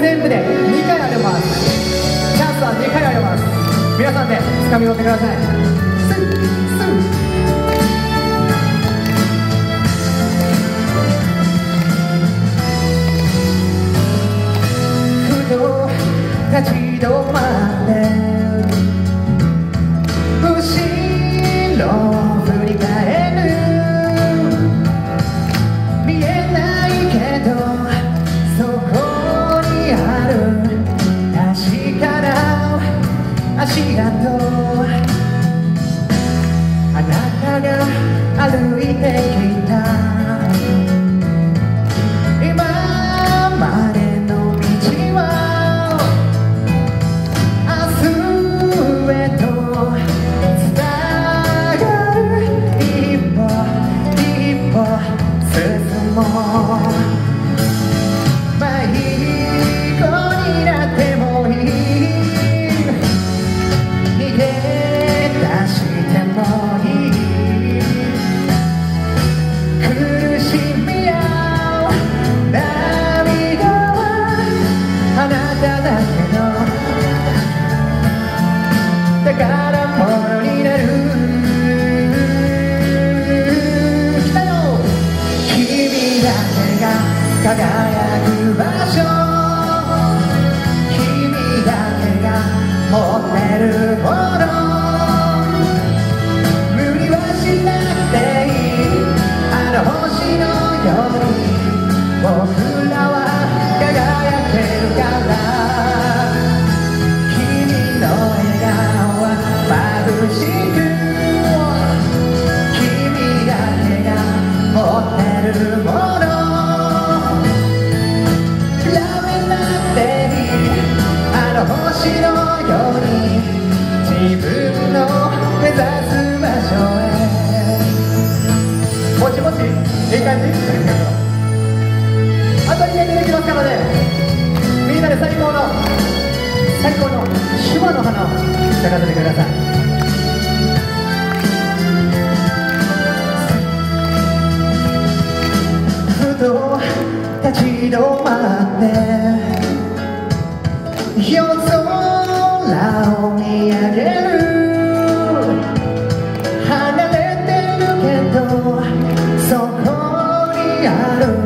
全部で2回あります。チャンスは2回あります。皆さんで掴み取ってください。スッスッ立ち止まって後ろを振り返る。見えないけどそこにある確かな足跡、あなたが歩いてきた今までの道は輝く場所、君だけが持ってるもの、無理はしなくていい。あの星のように僕らは輝けるから。君の笑顔は眩しく、君だけが持ってるもの、星のように自分の目指す場所へ。もちもちいい感じ。あと2年でできますからね。みんなで最高の手話の花を咲かせてください。ふと立ち止まって夜空を見上げる。離れてるけどそこにある